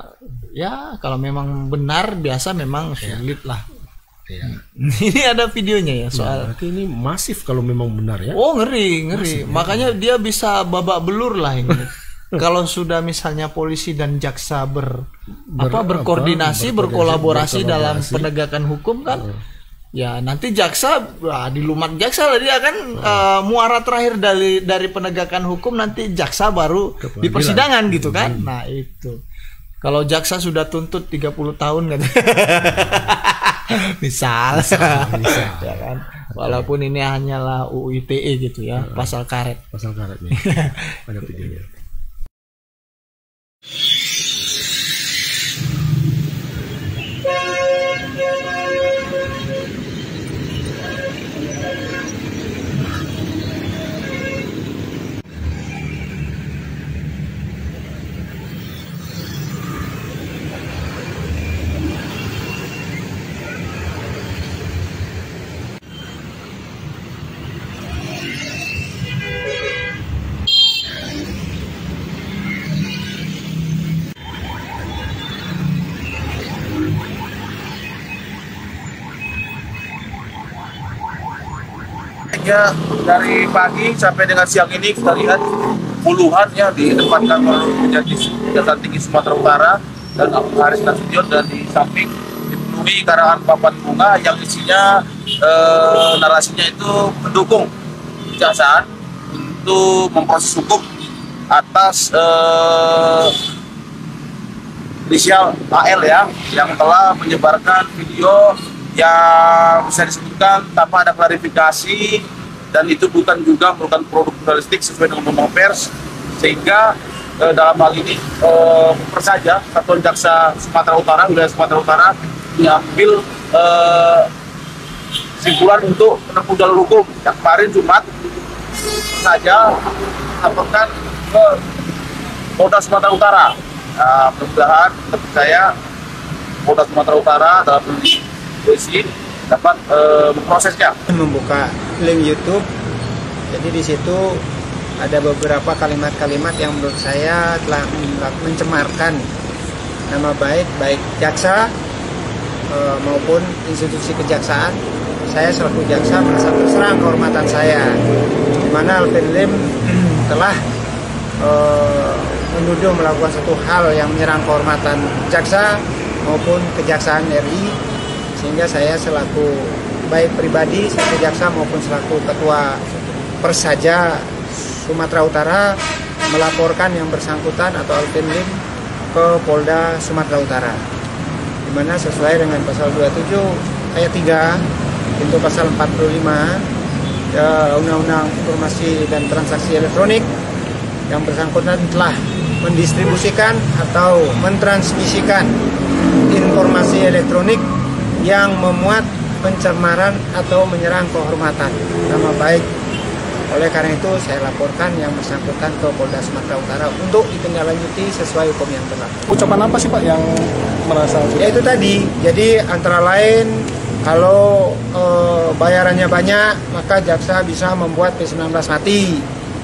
ya kalau memang benar biasa memang sulit iya. lah. Iya. Ini ada videonya ya soal. Nah, berarti ini masif kalau memang benar ya. Oh ngeri, ngeri. Masif, makanya ya. Dia bisa babak belur lah ini. Kalau sudah misalnya polisi dan jaksa ber, ber apa berkoordinasi, apa, berkolaborasi, berkolaborasi dalam penegakan hukum kan, uh. ya nanti jaksa wah, di lumat jaksa lah dia kan uh. uh, muara terakhir dari dari penegakan hukum nanti jaksa baru di persidangan gitu kan. Hmm. Nah itu kalau jaksa sudah tuntut tiga puluh tahun kan, misal, misal, misal. Ya kan. Walaupun ini hanyalah U U I T E gitu ya, uh. pasal karet. Pasal karet nih. Ada videonya. Ya, dari pagi sampai dengan siang ini kita lihat puluhan ya di depan kantor Kejaksaan Tinggi Sumatera Utara dan Haris Nasution, dan di samping dipenuhi karangan papan bunga yang isinya eh, narasinya itu mendukung kejaksaan untuk memproses hukum atas eh, inisial A L ya yang telah menyebarkan video yang bisa disebutkan tanpa ada klarifikasi, dan itu bukan juga merupakan produk jurnalistik sesuai dengan undang-undang pers, sehingga eh, dalam hal ini eh, persaja Satuan Jaksa Sumatera Utara, wilayah Sumatera Utara diambil eh, simpulan untuk menempuh jalur hukum. Yang kemarin Jumat saja melaporkan ke Polda Sumatera Utara. Nah, mudah-mudahan saya Polda Sumatera Utara dalam polisi dapat e, memprosesnya. Membuka link YouTube, jadi di situ ada beberapa kalimat-kalimat yang menurut saya telah mencemarkan nama baik baik jaksa e, maupun institusi kejaksaan. Saya selaku jaksa merasa terserang kehormatan saya, di mana Alvin Lim telah e, menuduh melakukan satu hal yang menyerang kehormatan jaksa maupun kejaksaan R I, sehingga saya selaku baik pribadi selaku jaksa maupun selaku ketua Persaja Sumatera Utara melaporkan yang bersangkutan atau Alvin Lim ke Polda Sumatera Utara, di mana sesuai dengan pasal dua puluh tujuh ayat tiga pintu pasal empat puluh lima ya, Undang-Undang Informasi dan Transaksi Elektronik, yang bersangkutan telah mendistribusikan atau mentransmisikan informasi elektronik yang memuat pencemaran atau menyerang kehormatan nama baik. Oleh karena itu saya laporkan yang bersangkutan ke Polda Sumatera Utara untuk ditindaklanjuti sesuai hukum yang berlaku. Ucapan apa sih Pak yang merasa? Ya itu tadi, jadi antara lain kalau e, bayarannya banyak maka jaksa bisa membuat P sembilan belas mati,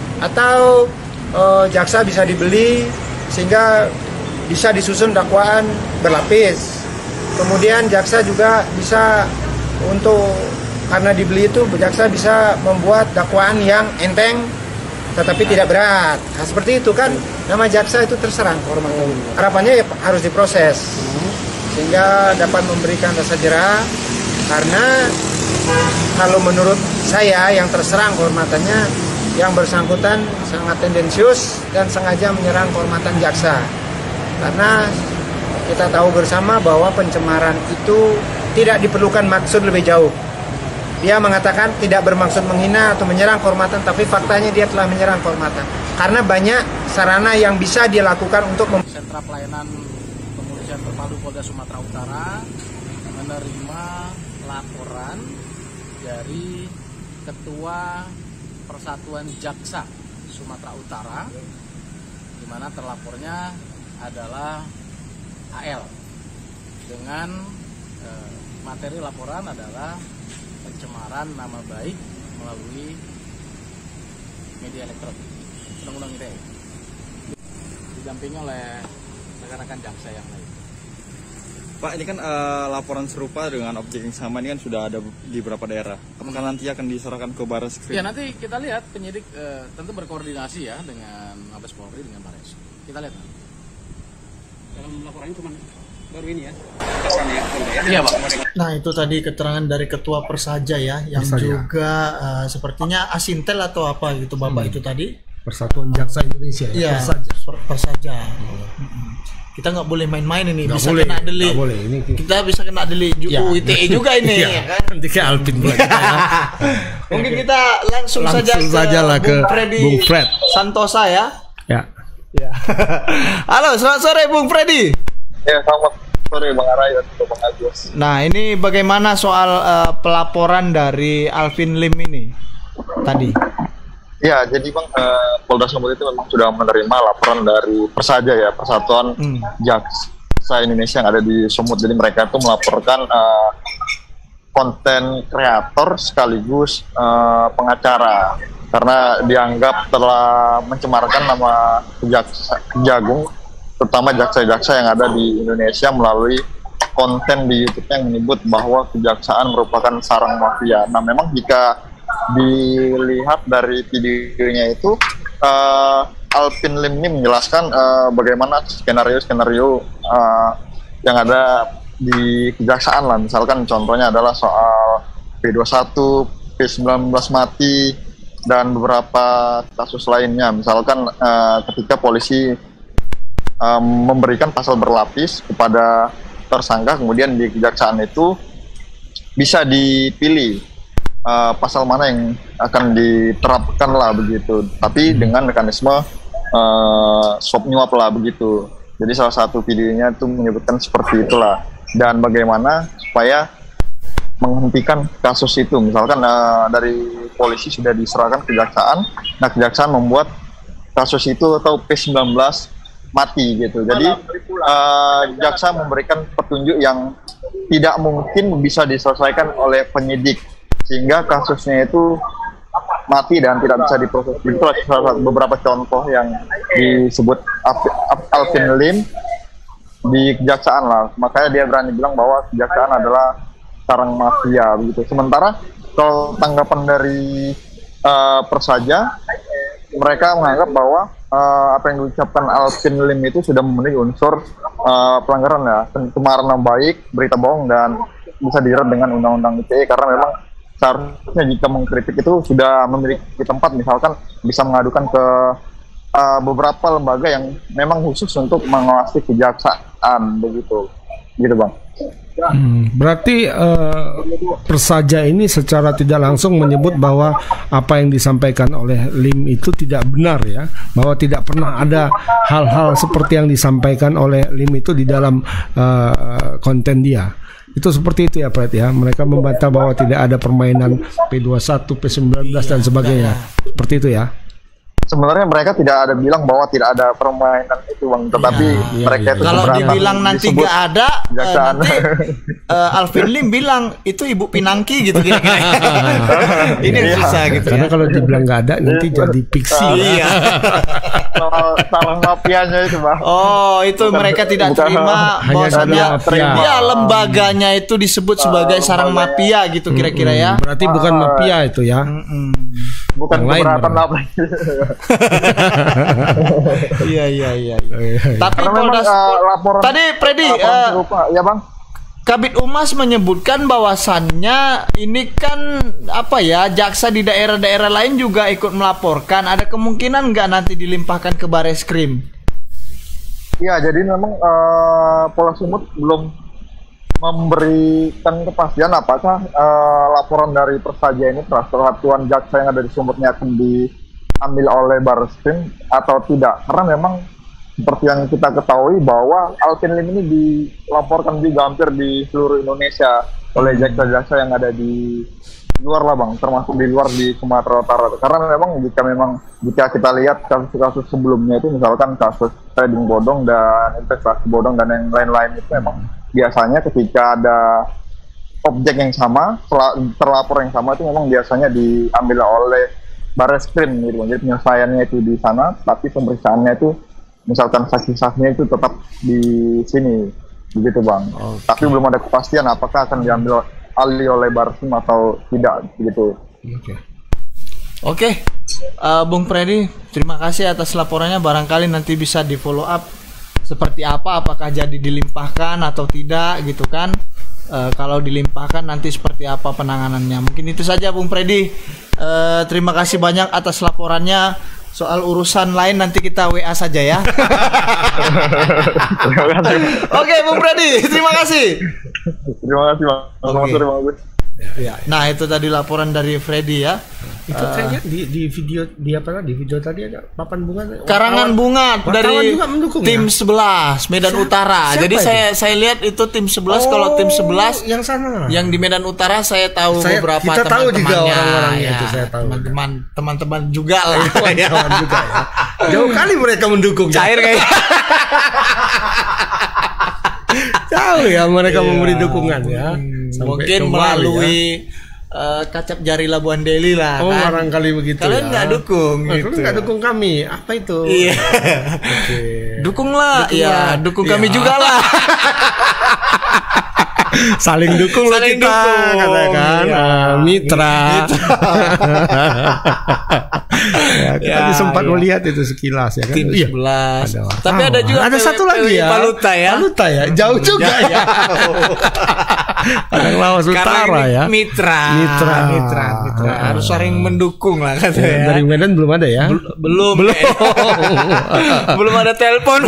atau e, jaksa bisa dibeli sehingga bisa disusun dakwaan berlapis. Kemudian jaksa juga bisa untuk karena dibeli itu jaksa bisa membuat dakwaan yang enteng tetapi tidak berat. Nah, seperti itu kan nama jaksa itu terserang kehormatan. Harapannya ya harus diproses sehingga dapat memberikan rasa jera, karena kalau menurut saya yang terserang kehormatannya yang bersangkutan sangat tendensius dan sengaja menyerang kehormatan jaksa. Karena kita tahu bersama bahwa pencemaran itu tidak diperlukan maksud lebih jauh. Dia mengatakan tidak bermaksud menghina atau menyerang kehormatan, tapi faktanya dia telah menyerang kehormatan. Karena banyak sarana yang bisa dia lakukan untuk mem- Sentra Pelayanan Kepolisian Terpadu Polda Sumatera Utara menerima laporan dari Ketua Persatuan Jaksa Sumatera Utara, di mana terlapornya adalah A L, dengan eh, materi laporan adalah pencemaran nama baik melalui media elektronik, undang-undang I T E, didampingi oleh rekan-rekan jaksa yang lain. Pak, ini kan uh, laporan serupa dengan objek yang sama ini kan sudah ada di beberapa daerah. Apakah nanti akan diserahkan ke Barreskrim? Ya, nanti kita lihat penyidik uh, tentu berkoordinasi ya dengan Mabes Polri, dengan Bares. Kita lihat. Dalam laporannya cuma baru ini ya. Iya, Pak. Nah, itu tadi keterangan dari Ketua Persaja ya, yang Persaja. juga uh, sepertinya Asintel atau apa gitu Bapak hmm. itu tadi. Persatuan Jaksa Indonesia ya. Iya, Persaja. Persaja. Hmm. Kita nggak boleh main-main ini, nggak bisa boleh, kena delik. Boleh. Ini kita bisa kena delik ya. U I T E juga ini ya, kan. Nanti ke Alvin pula kita ya. Mungkin kita langsung, langsung saja, saja ke, lah ke Bung Freddy Bung Fred Santosa ya. Ya. Ya. Halo, selamat sore Bung Freddy. Ya, selamat sore Bang Arai dan Bang Agus. Nah, ini bagaimana soal uh, pelaporan dari Alvin Lim ini tadi? Ya, jadi Bang, uh, Polda Sumut itu memang sudah menerima laporan dari Persaja ya, Persatuan hmm. Jaksa Indonesia yang ada di Sumut. Jadi mereka itu melaporkan uh, konten kreator sekaligus uh, pengacara karena dianggap telah mencemarkan nama Jaksa Jagung, terutama jaksa-jaksa yang ada di Indonesia melalui konten di YouTube yang menyebut bahwa kejaksaan merupakan sarang mafia. Nah, memang jika dilihat dari videonya itu, uh, Alvin Lim ini menjelaskan uh, bagaimana skenario-skenario uh, yang ada di kejaksaan lah. Misalkan contohnya adalah soal P dua puluh satu, P sembilan belas mati, dan beberapa kasus lainnya. Misalkan uh, ketika polisi uh, memberikan pasal berlapis kepada tersangka, kemudian di kejaksaan itu bisa dipilih Uh, pasal mana yang akan diterapkan lah begitu, tapi dengan mekanisme uh, swap nyuap lah begitu. Jadi salah satu videonya itu menyebutkan seperti itulah, dan bagaimana supaya menghentikan kasus itu. Misalkan uh, dari polisi sudah diserahkan kejaksaan, nah kejaksaan membuat kasus itu atau P sembilan belas mati gitu. Jadi uh, jaksa memberikan petunjuk yang tidak mungkin bisa diselesaikan oleh penyidik, sehingga kasusnya itu mati dan tidak bisa diproses. Itu beberapa contoh yang disebut Alvin Lim di kejaksaan lah. Makanya dia berani bilang bahwa kejaksaan adalah sarang mafia begitu. Sementara kalau tanggapan dari uh, Persaja, mereka menganggap bahwa uh, apa yang diucapkan Alvin Lim itu sudah memenuhi unsur uh, pelanggaran ya, pencemaran nama baik, berita bohong, dan bisa dijerat dengan undang-undang I T E karena memang seharusnya jika mengkritik itu sudah memiliki tempat, misalkan bisa mengadukan ke uh, beberapa lembaga yang memang khusus untuk mengawasi kejaksaan begitu, gitu bang. Hmm, berarti uh, Persaja ini secara tidak langsung menyebut bahwa apa yang disampaikan oleh Lim itu tidak benar ya, bahwa tidak pernah ada hal-hal seperti yang disampaikan oleh Lim itu di dalam uh, konten dia. Itu seperti itu ya Pret ya. Mereka membantah bahwa tidak ada permainan P dua puluh satu, P sembilan belas dan sebagainya. Seperti itu ya. Sebenarnya mereka tidak ada bilang bahwa tidak ada permainan itu bang, tetapi ya, mereka ya, itu kalau dibilang nanti nggak ada, uh, nanti uh, Alvin Lim bilang itu Ibu Pinangki gitu kira-kira. Ini ya, bisa gitu. Karena ya, kalau dibilang nggak ada nanti jadi fiksi. Iya. Sarang mafianya itu bang. Oh itu bukan, mereka tidak bukan, terima bahwasanya ya lembaganya itu disebut sebagai sarang mafia gitu kira-kira ya. Berarti bukan mafia itu ya. Bukan keberatan apa. Iya iya iya. Tapi Polda uh, tadi Freddy uh, ya bang. Kabid Humas menyebutkan bahwasannya ini kan apa ya, jaksa di daerah-daerah lain juga ikut melaporkan. Ada kemungkinan nggak nanti dilimpahkan ke Bareskrim? Iya, jadi memang uh, Polda Sumut belum memberikan kepastian apakah uh, laporan dari Persaja ini terhadap satuan jaksa yang ada di Sumutnya akan diambil oleh Bareskrim atau tidak, karena memang seperti yang kita ketahui bahwa Alvin Lim ini dilaporkan juga hampir di seluruh Indonesia oleh jaksa-jaksa yang ada di luar lah bang, termasuk di luar di Sumatera Utara. Karena memang jika memang jika kita lihat kasus-kasus sebelumnya itu misalkan kasus trading bodong dan investasi bodong dan yang lain-lain itu memang biasanya ketika ada objek yang sama, terlapor yang sama itu memang biasanya diambil oleh Bareskrim gitu. Jadi penyelesaiannya itu di sana, tapi pemeriksaannya itu misalkan saksi-saksinya itu tetap di sini, begitu bang. Okay. Tapi belum ada kepastian apakah akan diambil alih oleh Bareskrim atau tidak, begitu. Oke. Okay. Oke, okay. uh, Bung Freddy, terima kasih atas laporannya. Barangkali nanti bisa di follow up seperti apa, apakah jadi dilimpahkan atau tidak, gitu kan? Uh, kalau dilimpahkan nanti seperti apa penanganannya. Mungkin itu saja Bung Freddy. Uh, terima kasih banyak atas laporannya. Soal urusan lain nanti kita W A saja ya. Oke, Bung Freddy, terima kasih. Terima kasih, Bang. Okay. Terima kasih. Ya. Nah, itu tadi laporan dari Freddy ya. Itu uh, kayaknya di, di video di apa di video tadi ada papan bunga. Karangan bunga dari tim ya? sebelas Medan Siapa? Utara. Siapa Jadi itu? saya saya lihat itu tim sebelas. Oh, kalau tim sebelas yang sana. Yang di Medan Utara saya tahu saya, beberapa teman-temannya. Ya, teman-teman teman-teman juga lah. Teman-teman juga ya. Jauh kali mereka mendukung. Cair kayak. Tahu ya mereka iya. memberi dukungan ya. Mungkin melalui ya. uh, kacap jari Labuan Deli lah. Oh, kan? barangkali begitu. Kalian nggak ya. dukung, nah, gitu. Kalian nggak dukung kami. Apa itu? Iya. Okay. Dukunglah. Iya, dukung ya. Kami juga lah. Saling dukung lah kita, dukung. Katakan ya. uh, mitra. mitra. Ya, kita ya, sempat ya. melihat itu sekilas ya kan. Tim sebelas. Ada Tapi ada juga ada satu lagi ya. Paluta ya. Paluta ya. Jauh juga ya. Padang Lawas Utara ya. Mitra. Mitra. Mitra. Mitra. Ah. Harus saling mendukung lah katanya. Ya, dari Medan belum ada ya? Bel belum. Belum. Belum ada telepon.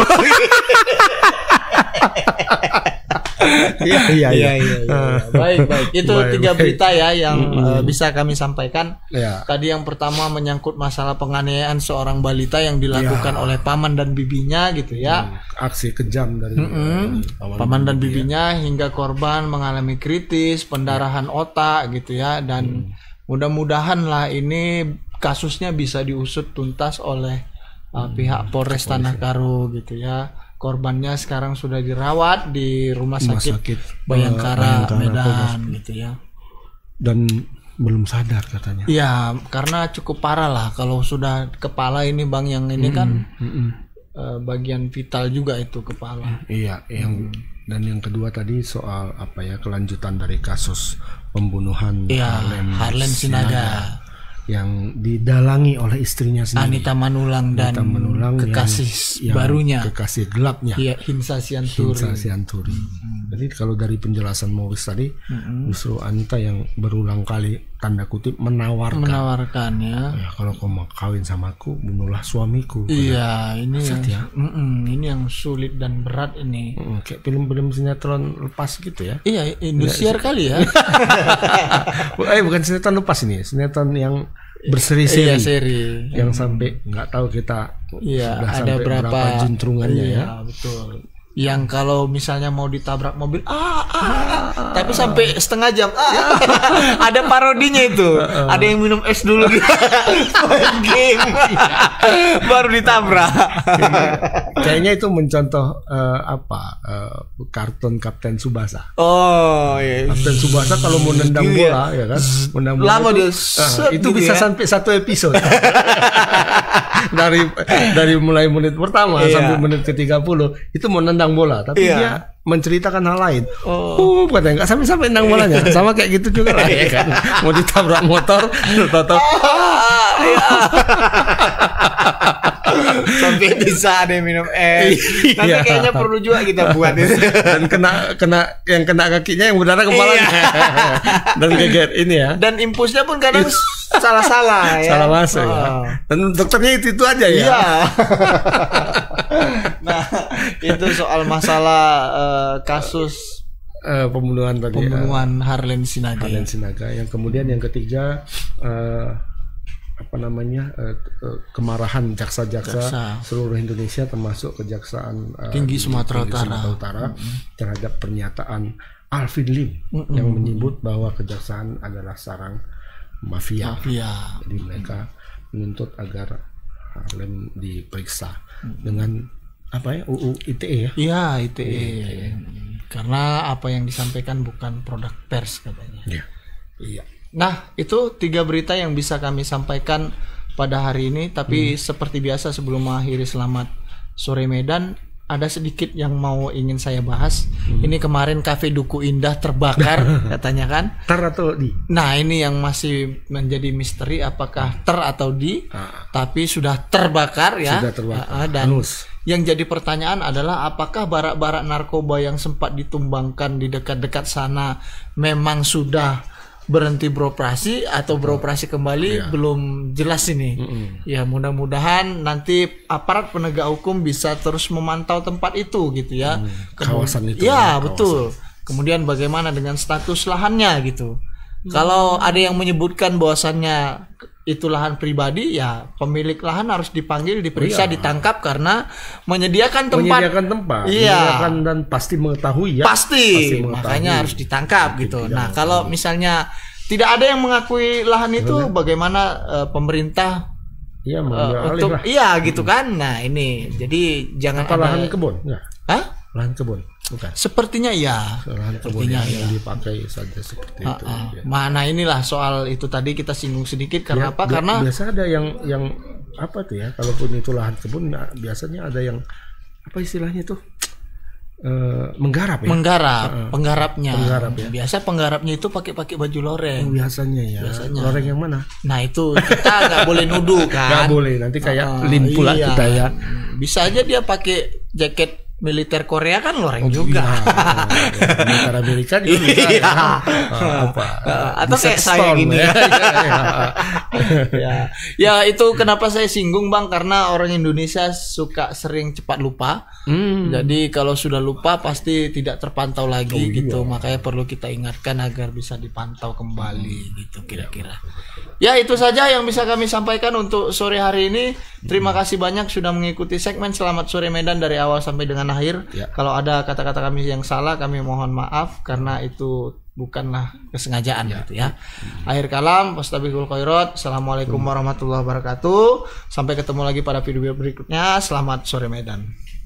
Iya iya iya. Baik baik. Itu baik, tiga baik. berita ya yang mm-hmm. uh, bisa kami sampaikan. Ya. Tadi yang pertama menyangkut masalah penganiayaan seorang balita yang dilakukan ya. oleh paman dan bibinya gitu ya. Hmm. Aksi kejam dari mm-hmm. paman, paman dan bibinya ya. Hingga korban mengalami kritis, pendarahan ya. otak gitu ya, dan hmm. mudah-mudahan lah ini kasusnya bisa diusut tuntas oleh uh, hmm. pihak Polres Tanah Karo gitu ya. Korbannya sekarang sudah dirawat di rumah sakit, rumah sakit Bayangkara, Bayangkara Medan gitu ya. Dan belum sadar katanya. Iya, karena cukup parah lah kalau sudah kepala ini Bang yang ini mm-hmm. kan mm-hmm. uh, bagian vital juga itu kepala. Iya, yang hmm. dan yang kedua tadi soal apa ya kelanjutan dari kasus pembunuhan ya, Harlem, Harlem Sinaga. Sinaga yang didalangi oleh istrinya sendiri, Anita Manulang dan Anita Manulang kekasih yang, barunya, yang kekasih gelapnya, ya, Hinsa Sianturi. Hinsa Sianturi. Hmm. Jadi kalau dari penjelasan Maurice tadi, hmm. justru Anita yang berulang kali tanda kutip menawarkan, menawarkan ya, ya kalau kau mau kawin sama aku, bunuhlah suamiku. Iya, ini yang, ya? ini yang sulit dan berat ini. Mm, kayak film-film sinetron lepas gitu ya? Iya, Indosiar kali ya. Eh bukan sinetron lepas ini, sinetron yang berseri-seri, iya, seri. yang sampai nggak tahu kita iya, sudah ada berapa, berapa juntrungannya iya, ya. Betul. Yang kalau misalnya mau ditabrak mobil, ah, ah, ah tapi sampai setengah jam, ah, ada parodinya itu, ada yang minum es dulu, main game, baru ditabrak. Kayaknya itu mencontoh uh, apa uh, kartun Kapten Tsubasa. Oh, iya. Kapten Tsubasa kalau mau nendang bola, ya kan, nendang bola lama itu, dia, uh, itu gitu bisa ya? Sampai satu episode. dari dari mulai menit pertama iya. sampai menit ke tiga puluh itu mau nendang bola, tapi iya. dia menceritakan hal lain. Oh, uh, katanya nggak sampai-sampai nendang bolanya, sama kayak gitu juga lah, ya kan. Mau ditabrak motor, tahu-tahu. Sampai bisa ada minum es. Nanti iya. kayaknya perlu juga kita buat itu. Dan kena kena yang kena kakinya yang berdarah kepalanya. Iya. Dan geger ini ya. Dan impulsnya pun kadang salah-salah ya. Salah masuk oh. ya. Dan dokternya itu itu aja ya. Iya. Nah, itu soal masalah uh, kasus uh, pembunuhan tadi. Pembunuhan uh, Harlem Sinaga. Harlem Sinaga. Yang kemudian yang ketiga uh, apa namanya uh, uh, kemarahan jaksa-jaksa seluruh Indonesia termasuk kejaksaan uh, tinggi Sumatera tinggi Utara, Sumatera Utara mm-hmm. terhadap pernyataan Alvin Lim mm-hmm. yang menyebut bahwa kejaksaan adalah sarang mafia. mafia. Jadi mereka menuntut agar Harlem diperiksa mm-hmm. dengan apa ya U U I T E ya? Iya I T E. I T E. Karena apa yang disampaikan bukan produk pers katanya. Iya. Iya. Nah, itu tiga berita yang bisa kami sampaikan pada hari ini. Tapi hmm. seperti biasa sebelum mengakhiri Selamat Sore Medan, ada sedikit yang mau ingin saya bahas. Hmm. Ini kemarin Cafe Duku Indah terbakar katanya kan? Ter atau di? Nah, ini yang masih menjadi misteri apakah ter atau di. Ah. Tapi sudah terbakar ya. Sudah terbakar. Ah, dan Anus. Yang jadi pertanyaan adalah apakah barak-barak narkoba yang sempat ditumbangkan di dekat-dekat sana memang sudah berhenti beroperasi atau beroperasi kembali, iya. belum jelas ini. Mm-hmm. Ya mudah-mudahan nanti aparat penegak hukum bisa terus memantau tempat itu gitu ya. Mm, kawasan itu. Ya, ya betul. Kawasan. Kemudian bagaimana dengan status lahannya gitu. Mm. Kalau ada yang menyebutkan bahwasannya itu lahan pribadi, ya pemilik lahan harus dipanggil, diperiksa, iya. ditangkap karena menyediakan tempat. Menyediakan tempat. Iya. Menyediakan dan pasti mengetahui ya. Pasti. pasti mengetahui. Makanya harus ditangkap Mungkin gitu. Nah, kalau misalnya tidak ada yang mengakui lahan itu, Betul. bagaimana uh, pemerintah Iya, uh, untuk lah. Iya gitu kan. Nah, ini jadi jangan Apa ada lahan kebun? Enggak. Hah? Lahan kebun. Bukan. Sepertinya ya. Lahan kebun yang, ya. yang dipakai saja seperti uh, itu. Uh. Ya. Mana inilah soal itu tadi kita singgung sedikit karena ya, apa? Bi- karena biasa ada yang yang apa tuh ya? Kalaupun itu lahan kebun, biasanya ada yang apa istilahnya tuh? Uh, menggarap ya. Menggarap, uh, penggarapnya. Penggarap ya. Biasa penggarapnya itu pakai-pakai baju loreng. Oh, biasanya ya. Biasanya. Loreng yang mana? Nah, itu kita nggak boleh nuduh kan. Nggak boleh, nanti kayak uh, lim pula iya. kita ya. Bisa aja dia pakai jaket militer Korea kan loreng oh, juga. Iya, militer Amerika juga bisa. Iya. Ya. Uh, apa? Uh, atau kayak saya gini. Ya. ya. Ya itu kenapa saya singgung Bang, karena orang Indonesia suka sering cepat lupa. Hmm. Jadi kalau sudah lupa pasti tidak terpantau lagi oh, gitu. Iya. Makanya perlu kita ingatkan agar bisa dipantau kembali hmm. gitu kira-kira. Ya itu saja yang bisa kami sampaikan untuk sore hari ini. Terima kasih banyak sudah mengikuti segmen Selamat Sore Medan dari awal sampai dengan akhir. Ya. Kalau ada kata-kata kami yang salah, kami mohon maaf karena itu bukanlah kesengajaan ya. gitu ya. Hmm. Akhir kalam, wastabiqul khairat. Assalamualaikum warahmatullahi wabarakatuh. Sampai ketemu lagi pada video berikutnya. Selamat Sore Medan.